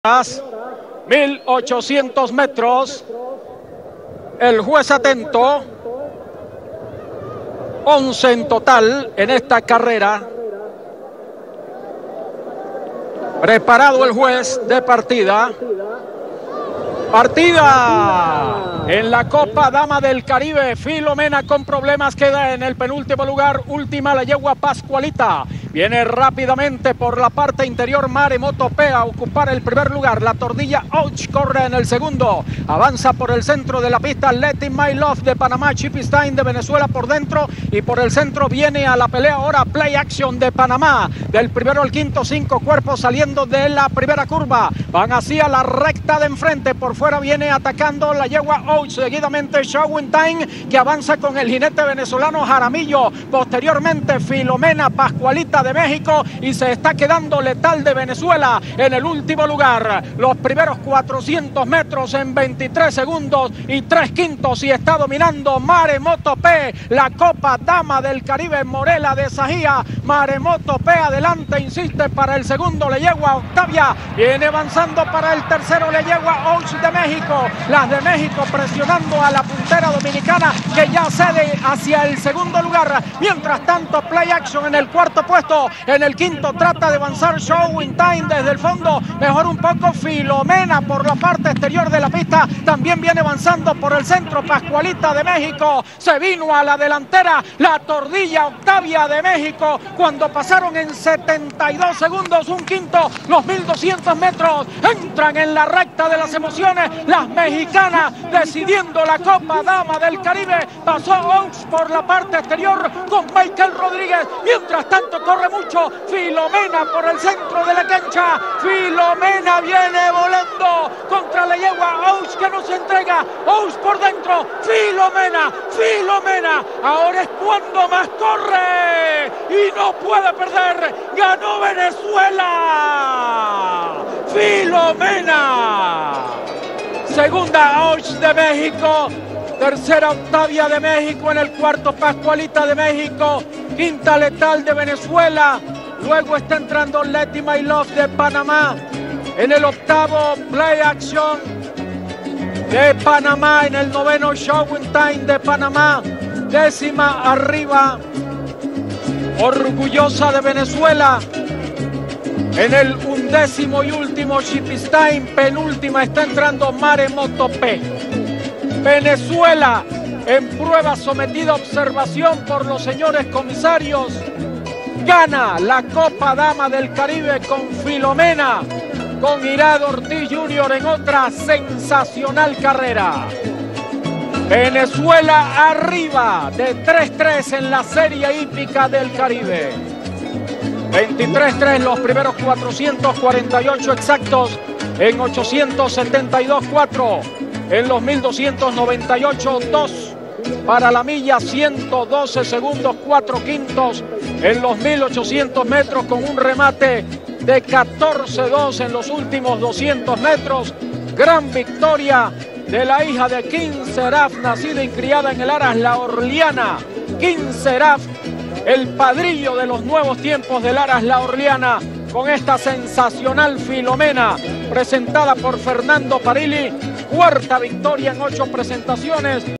1800 metros. El juez atento. 11 en total en esta carrera. Preparado el juez de partida. Partida en la Copa Dama del Caribe. Filomena con problemas queda en el penúltimo lugar. Última la yegua Pascualita. Viene rápidamente por la parte interior Maremoto P a ocupar el primer lugar. La Tordilla Ouch corre en el segundo. Avanza por el centro de la pista Letting My Love de Panamá. Chipistain de Venezuela por dentro. Y por el centro viene a la pelea ahora Play Action de Panamá. Del primero al quinto, 5 cuerpos saliendo de la primera curva. Van hacia la recta de enfrente. Por fuera viene atacando la yegua Ouch. Seguidamente Showing Time que avanza con el jinete venezolano Jaramillo. Posteriormente Filomena Pascualita de México y se está quedando Letal de Venezuela en el último lugar. Los primeros 400 metros en 23 segundos y 3 quintos y está dominando Maremoto P, la Copa Dama del Caribe Morela de Sajía. Maremoto P adelante, insiste para el segundo, le yegua Octavia, viene avanzando para el tercero, le yegua Ouch de México. Las de México presionando a la puntera dominicana que ya cede hacia el segundo lugar. Mientras tanto Play Action en el cuarto puesto. En el quinto trata de avanzar Showing Time desde el fondo. Mejor un poco Filomena por la parte exterior de la pista. También viene avanzando por el centro Pascualita de México. Se vino a la delantera la Tordilla Octavia de México cuando pasaron en 72 segundos un quinto los 1200 metros. Entran en la recta de las emociones las mexicanas decidiendo la Copa Dama del Caribe. Pasó Oaks por la parte exterior con Michael Rodríguez. Mientras tanto corre mucho Filomena por el centro de la cancha. Filomena viene volando contra la yegua Ouch que no se entrega. Ouch por dentro. Filomena ahora es cuando más corre y no puede perder. Ganó Venezuela. Filomena. Segunda Ouch de México. Tercera Octavia de México. En el cuarto Pascualita de México. Quinta Letal de Venezuela. Luego está entrando Letting My Love de Panamá. En el octavo Play Action de Panamá. En el noveno Showing Time de Panamá. Décima arriba Orgullosa de Venezuela. En el undécimo y último Chipistain. Penúltima está entrando Maremoto P. Venezuela en prueba sometida a observación por los señores comisarios. Gana la Copa Dama del Caribe con Filomena, con Irado Ortiz Jr. en otra sensacional carrera. Venezuela arriba de 3-3 en la serie hípica del Caribe. 23-3 los primeros 448 exactos en 872.4. En los 1298, 2 para la milla, 112 segundos, 4 quintos. En los 1800 metros con un remate de 14-2 en los últimos 200 metros. Gran victoria de la hija de King Seraph, nacida y criada en el Aras La Orleana. King Seraph, el padrillo de los nuevos tiempos del Aras La Orleana, con esta sensacional Filomena, presentada por Fernando Parilli. Cuarta victoria en 8 presentaciones.